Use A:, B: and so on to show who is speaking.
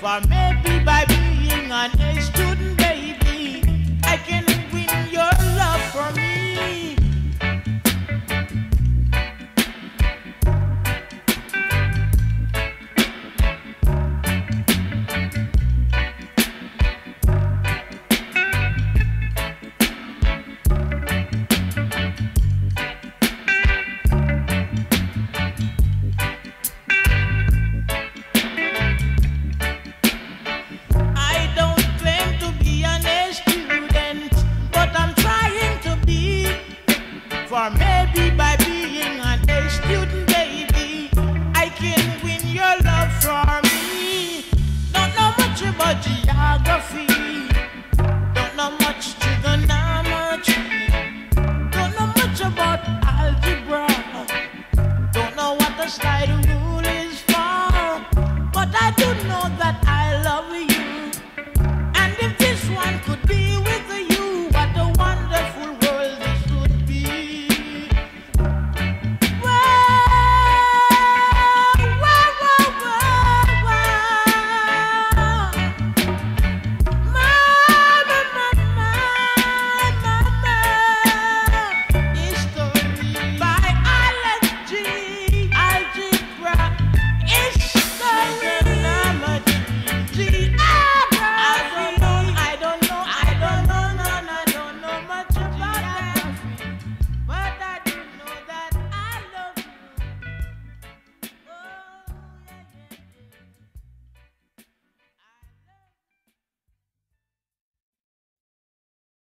A: For maybe by being an A student, baby, I can win your love for me. For maybe by being an A student, baby, I can win your love for me. Don't know much about you.